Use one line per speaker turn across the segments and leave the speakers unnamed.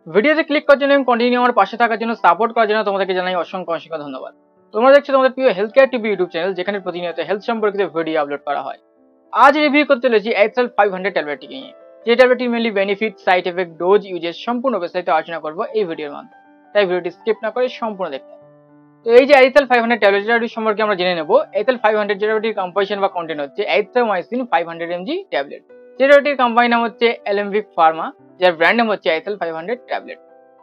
ভিডিওতে ক্লিক করার জন্য এবং কন্টিনিউ আমার পাশে থাকার জন্য সাপোর্ট করার জন্য তোমাদেরকে জানাই অসংখ্য অসংখ্য ধন্যবাদ। তোমরা দেখছো তোমাদের প্রিয় health care TV YouTube channel, যেখানে প্রতিনিয়ত হেলথ সম্পর্কিত ভিডিও আপলোড করা হয়। আজ রিভিউ করতে চলেছি Azithral 500 ট্যাবলেটটি নিয়ে। যে ট্যাবলেটটি mainly benefit, side effect, dose, uses সম্পূর্ণ বিস্তারিত আলোচনা করবো এই ভিডিওর মাধ্যমে। তাই ভিডিওটি স্কিপ না করে সম্পূর্ণ দেখতে। তো এই যে Azithral 500 ট্যাবলেট সম্পর্কে আমরা জেনে নেব। Azithral 500 ট্যাবলেটটির কম্পোজিশন বা কন্টেন্ট হচ্ছে Azithromycin 500 mg ট্যাবলেট। যে ট্যাবলেটটির কোম্পানি নাম হচ্ছে Alembic ফার্মা, যার ব্র্যান্ড নাম হচ্ছে Azithral 500 ট্যাবলেট।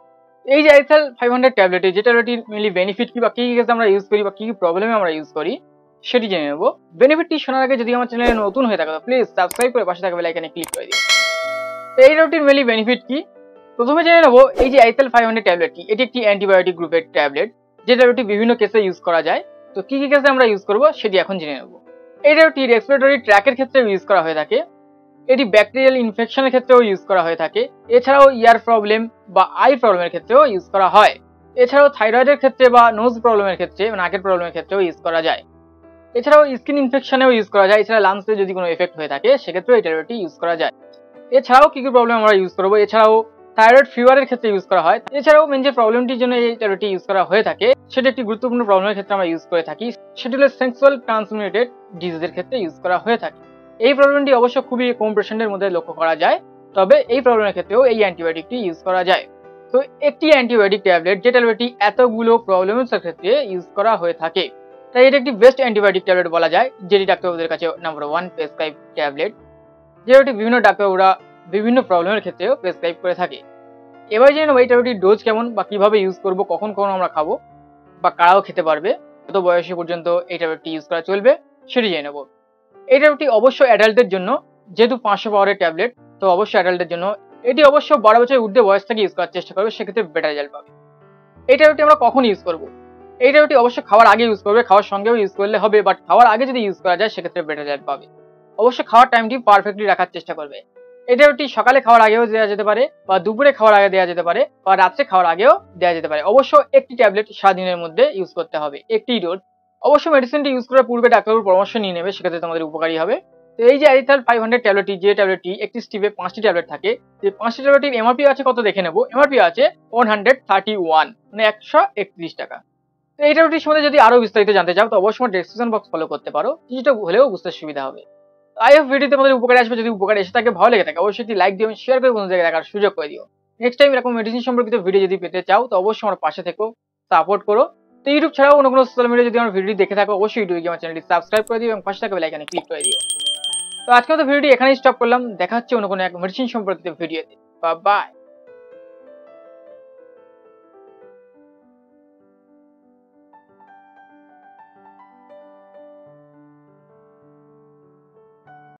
এই যে Azithral 500 ট্যাবলেটটি, যে ট্যাবলেটটির মেনলি বেনিফিট কি বা কি কেসে আমরা ইউজ করি বা কি প্রবলেমে আমরা ইউজ করি সেটি জেনে নেব। বেনিফিটটি শোনার আগে যদি আমার চ্যানেলে নতুন হয়ে থাকে প্লিজ সাবস্ক্রাইব করে পাশে থাকা বেল আইকনে ক্লিক করে দিও। তো এই ট্যাবলেটটির মেনলি বেনিফিট কি প্রথমে জেনে নেব। এই যে Azithral 500 ট্যাবলেটটি, এটি একটি অ্যান্টিবায়োটিক গ্রুপের ট্যাবলেট। যে ট্যাবলেটটি বিভিন্ন কেসে ইউজ করা যায়। তো কি কি কেসে আমরা ইউজ করব সেটি এখন জেনে নেব। এই ট্যাবলেটটি রেসপিরেটরি ট্র্যাকের ক্ষেত্রে ইউজ করা হয়ে থাকে। এটি ব্যাকটেরিয়াল ইনফেকশনের ক্ষেত্রেও ইউজ করা হয়ে থাকে। এছাড়াও ইয়ার প্রবলেম বা আই প্রবলেমের ক্ষেত্রেও ইউজ করা হয়। এছাড়াও থাইরয়েডের ক্ষেত্রে বা নোজ প্রবলেমের ক্ষেত্রে, নাকের প্রবলেমের ক্ষেত্রেও ইউজ করা যায়। এছাড়াও স্কিন ইনফেকশনেও ইউজ করা যায়। এছাড়া লাংসে যদি কোনো এফেক্ট হয়ে থাকে সেক্ষেত্রেও এই ট্যাবলেটটি ইউজ করা যায়। এছাড়াও কি কি প্রবলেম আমরা ইউজ করবো, এছাড়াও থাইরয়েড ফিভারের ক্ষেত্রে ইউজ করা হয়। এছাড়াও মেন যে প্রবলেমটির জন্য এই ট্যাবলেটটি ইউজ করা হয়ে থাকে সেটি একটি গুরুত্বপূর্ণ প্রবলেমের ক্ষেত্রে আমরা ইউজ করে থাকি। সেটি হলো সেক্সুয়াল ট্রান্সমিটেড ডিজিজের ক্ষেত্রে ইউজ করা হয়ে থাকে। এই প্রবলেমটি অবশ্য খুবই কম পেশেন্টের মধ্যে লক্ষ্য করা যায়, তবে এই প্রবলেমের ক্ষেত্রেও এই অ্যান্টিবায়োটিকটি ইউজ করা যায়। তো একটি অ্যান্টিবায়োটিক ট্যাবলেট, যে ট্যাবলেটটি এতগুলো প্রবলেমের ক্ষেত্রে ইউজ করা হয়ে থাকে, তাই এটা একটি বেস্ট অ্যান্টিবায়োটিক ট্যাবলেট বলা যায়, যেটি ডাক্তারবাবুদের কাছে নাম্বার 1 প্রেসক্রাইব ট্যাবলেট। যেটি বিভিন্ন ডাক্তারবাবুরা বিভিন্ন প্রবলেমের ক্ষেত্রেও প্রেসক্রাইব করে থাকে। এবার জেনে নেব এই ট্যাবলেটটির ডোজ কেমন বা কিভাবে ইউজ করব, কখন কখন আমরা খাবো বা কারাও খেতে পারবে, কত বয়সী পর্যন্ত এই ট্যাবলেটটি ইউজ করা চলবে সেটি জেনে নেব। এই ট্যাবলেটটি অবশ্যই অ্যাডাল্টদের জন্য, যেহেতু 500 পাওয়ারের ট্যাবলেট, তো অবশ্যই অ্যাডাল্টদের জন্য। এটি অবশ্য 12 বছরের ঊর্ধ্বে বয়স থেকে ইউজ করার চেষ্টা করবে, সেক্ষেত্রে বেটার রেজাল্ট পাবে। এই ট্যাবলেটটি আমরা কখন ইউজ করব? এই ট্যাবলেটটি অবশ্যই খাওয়ার আগে ইউজ করবে, খাওয়ার সঙ্গেও ইউজ করলে হবে, বাট খাওয়ার আগে যদি ইউজ করা যায় সেক্ষেত্রে বেটার রেজাল্ট পাবে। অবশ্যই খাওয়ার টাইমটি পারফেক্টলি রাখার চেষ্টা করবে। এই ট্যাবলেটটি সকালে খাওয়ার আগেও দেওয়া যেতে পারে, বা দুপুরে খাওয়ার আগে দেওয়া যেতে পারে, বা রাত্রে খাওয়ার আগেও দেওয়া যেতে পারে। অবশ্য একটি ট্যাবলেট সারাদিনের মধ্যে ইউজ করতে হবে, একটি ডোজ। অবশ্যই মেডিসিনটি ইউজ করার পূর্বে ডাক্তারবাবুর পরামর্শ নিয়ে নেবে, সেক্ষেত্রে তোমাদের উপকারী হবে। তো এই যে Azithral 500 ট্যাবলেটটি, যে ট্যাবলেটটি একটি স্ট্রিপে 5টি ট্যাবলেট থাকে, যে 5টি ট্যাবলেটের এমআরপি আছে কত দেখে নেব। এমআরপি আছে 131, মানে 131 টাকা। তো এই ট্যাবলেটটির সম্বন্ধে যদি আরো বিস্তারিত জানতে চাও তো অবশ্যই ডেসক্রিপশন বক্স ফলো করতে পারো, কিছুটা হলেও বুঝতে সুবিধা হবে। আই হোপ ভিডিওতে আমাদের উপকারে আসবে। যদি উপকার এসে থাকে, ভালো লেগে থাকে, অবশ্যই একটি লাইক দিও এবং শেয়ার করে বন্ধুদের দেখার সুযোগ করে দিও। নেক্সট টাইম এরকম মেডিসিন সম্পর্কিত ভিডিও যদি পেতে চাও তো অবশ্যই আমার পাশে থেকো, সাপোর্ট করো। তো ইউটিউব ছাড়াও অন্য কোনো সোশ্যাল মিডিয়া যদি আমার ভিডিও দেখে থাকো অবশ্যই ইউটিউবে আমার চ্যানেলটি সাবস্ক্রাইব করে দিও এবং পাশে থাকা বেল আইকনে ক্লিক করে দিও। তো আজকে তো ভিডিওটি এখানেই স্টপ করলাম, দেখা হচ্ছে অন্য কোনো এক মেডিসিন সম্পর্কিত ভিডিওতে। বাই।